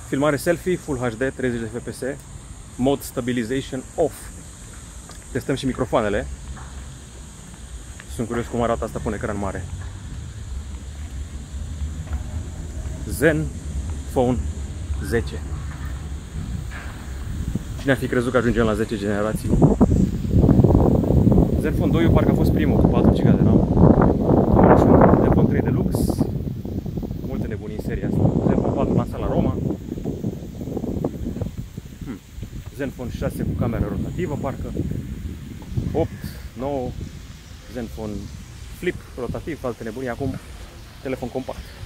Filmare selfie, Full HD, 30 de fps, Mode Stabilization Off. Testăm și microfoanele. Sunt curios cum arată asta pe un ecran mare. Zenfone 10. Cine ar fi crezut că ajungem la 10 generații? Zenfone 2 parcă a fost primul cu 4 GB de RAM. Zenfone 3 Deluxe. Multe nebunii în seria asta. Zenfone 4 lansat la Roma. Zenfone 6 cu cameră rotativă, parcă. 8, 9. Zenfone Flip rotativ, alte nebunii. Acum telefon compact.